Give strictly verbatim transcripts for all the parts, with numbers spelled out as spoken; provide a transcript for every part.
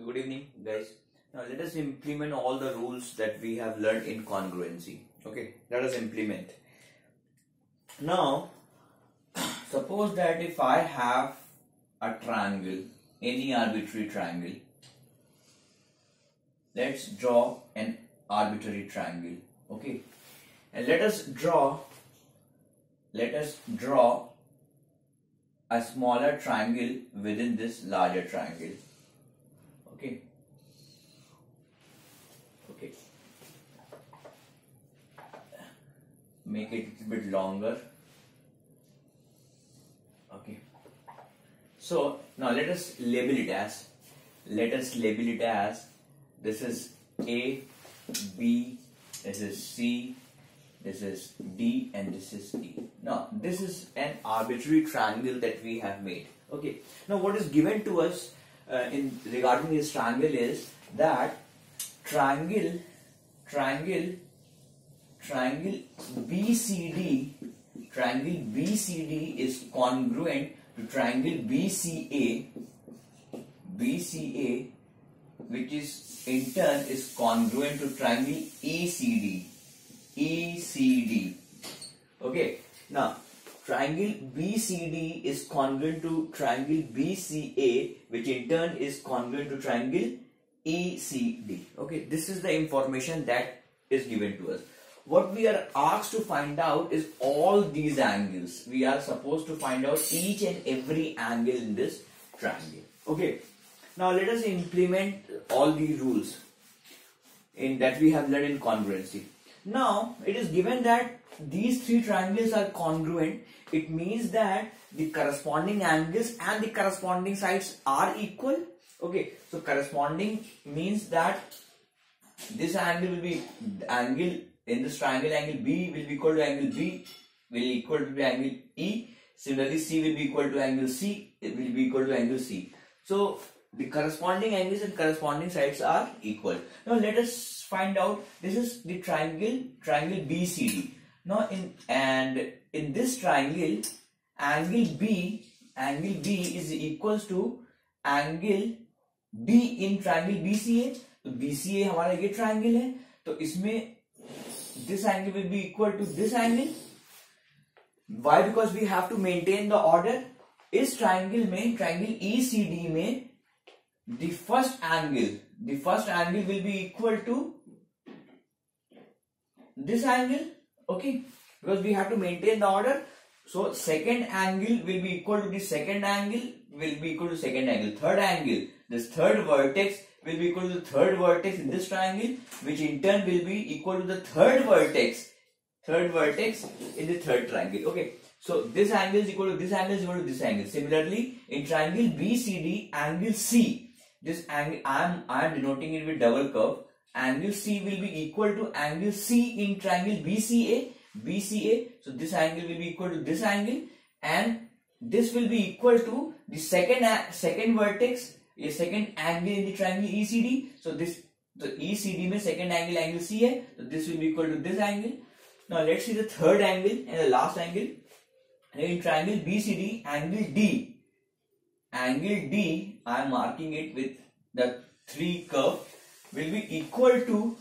good evening, guys. Now let us implement all the rules that we have learned in congruency. Okay, let us implement. Now, suppose that if I have a triangle, any arbitrary triangle, let's draw an arbitrary triangle. Okay, and let us draw. Let us draw a smaller triangle within this larger triangle. Okay. Okay. Make it a bit longer. Okay. So now let us label it as. Let us label it as. This is A, B. This is C. This is D, and this is E. Now this is an arbitrary triangle that we have made. Okay. Now what is given to us uh, in regarding this triangle is that triangle, triangle, triangle B C D, triangle B C D is congruent to triangle B C A, B C A, which is in turn is congruent to triangle E C D. E C D. Okay. Now, triangle B C D is congruent to triangle B C A, which in turn is congruent to triangle E C D. Okay. This is the information that is given to us. What we are asked to find out is all these angles. We are supposed to find out each and every angle in this triangle. Okay. Now, let us implement all the rules in that we have learned in congruency. Now, it is given that these three triangles are congruent. It means that the corresponding angles and the corresponding sides are equal. Okay, so corresponding means that this angle will be angle in this triangle, angle B will be equal to angle B, will equal to the angle E. Similarly, C will be equal to angle C, it will be equal to angle C. So, the corresponding angles and corresponding sides are equal. Now, let us find out. This is the triangle, triangle B C D. Now, in and in this triangle, angle B, angle B is equals to angle D in triangle B C A. तो B C A हमारा ये triangle है. तो इसमें this angle will be equal to this angle. Why? Because we have to maintain the order. इस triangle में, triangle E C D में, the first angle, the first angle will be equal to this angle. Okay, because we have to maintain the order. So second angle will be equal to the second angle, will be equal to second angle. Third angle, this third vertex will be equal to the third vertex in this triangle, which in turn will be equal to the third vertex, third vertex in the third triangle. Okay, so this angle is equal to this angle is equal to this angle. Similarly, in triangle B C D, angle C, this angle I am I am denoting it with double curve. Angle C will be equal to angle C in triangle B C A, B C A. So this angle will be equal to this angle, and this will be equal to the second second vertex, a second angle in the triangle E C D. So this the E C D में second angle angle C है, so this will be equal to this angle. Now let's see the third angle and the last angle. In triangle B C D, angle D, angle D, I am marking it with the three curve, will be equal to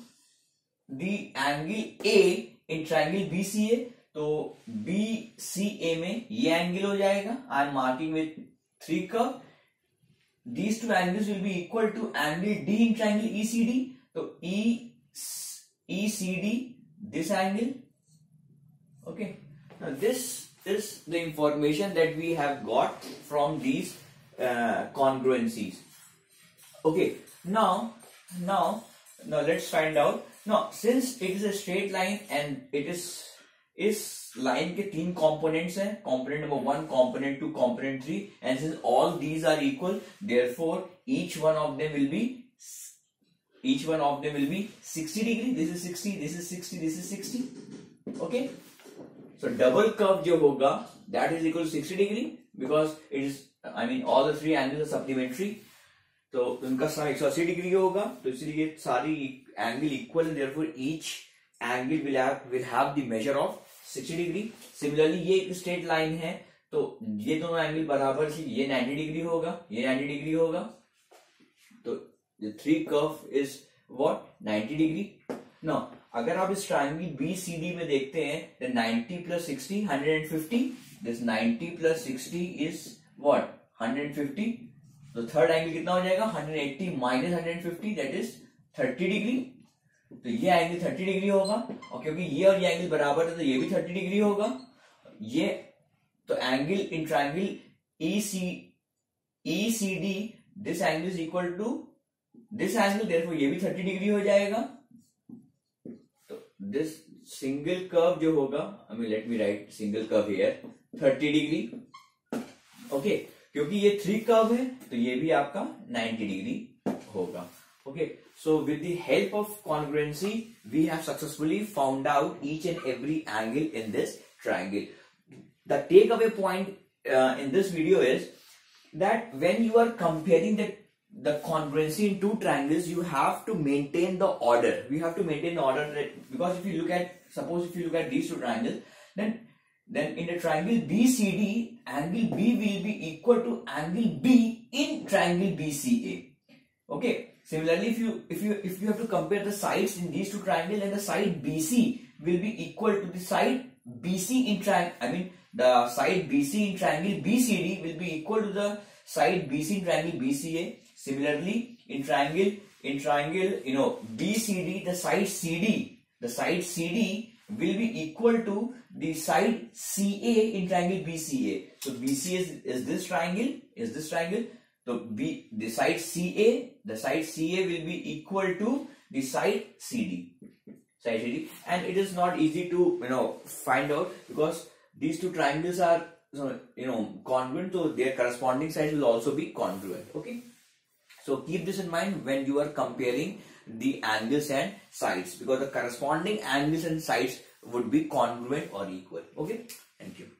the angle A in triangle B C A. तो B C A में ये angle हो जाएगा. I am marking with three curve. These two angles will be equal to angle D in triangle E C D. So E E C D, this angle. Okay. Now this is the information that we have got from these uh, congruencies. Okay. Now, now, now let's find out. Now, since it is a straight line and it is इस line के तीन components हैं, component number one, component two, component three, and since all these are equal, therefore each one of them will be each one of them will be sixty degree. This is sixty, this is sixty, this is sixty. Okay. So double curve जो होगा, that is equal to sixty degree because it is, I mean all the three angles are supplementary. तो उनका सम one eighty degree होगा, तो इसलिए सारी angle equal है, therefore each angle will have will have the measure of sixty degree. Similarly ये एक straight line है, तो ये दोनों एंगल बराबर से ये ninety डिग्री होगा, ये ninety डिग्री होगा, तो the three curve is what? ninety degree. Now अगर आप इस ट्रायंगल B C D में देखते हैं, then ninety plus sixty, one hundred fifty. This ninety plus sixty is what? one hundred fifty. तो थर्ड एंगल कितना हो जाएगा? one hundred eighty minus one hundred fifty, that is thirty degree. तो ये angle thirty degree होगा, और क्योंकि ये और ये एंगल बराबर है तो ये भी thirty डिग्री होगा. ये तो angle in triangle E C E C D, this angle is equal to this angle, therefore ये भी thirty डिग्री हो जाएगा. तो दिस सिंगल कर्व जो होगा, I mean let me write single curve here, thirty degree. Okay, क्योंकि ये three curve है तो ये भी आपका ninety डिग्री होगा. Okay, so with the help of congruency, we have successfully found out each and every angle in this triangle. The takeaway point uh, in this video is that when you are comparing the the congruency in two triangles, you have to maintain the order. We have to maintain the order, because if you look at, suppose if you look at these two triangles, then then in the triangle B C D, angle B will be equal to angle B in triangle B C A. Okay. Similarly, if you if you if you have to compare the sides in these two triangles, then the side B C will be equal to the side B C in triangle. I mean, the side B C in triangle B C D will be equal to the side B C in triangle B C A. Similarly, in triangle in triangle you know B C D, the side C D the side C D will be equal to the side C A in triangle B C A. So B C A is, is this triangle is this triangle. So B, the side C A, the side C A will be equal to the side C D, side C D, and it is not easy to you know find out, because these two triangles are you know congruent, so their corresponding sides will also be congruent. Okay, so keep this in mind when you are comparing the angles and sides, because the corresponding angles and sides would be congruent or equal. Okay, thank you.